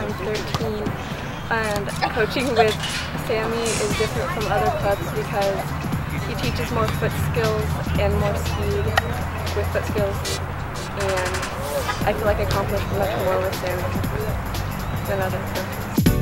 2013, and coaching with Sammy is different from other clubs because he teaches more foot skills and more speed with foot skills, and I feel like I accomplish much more with Sammy than other coaches.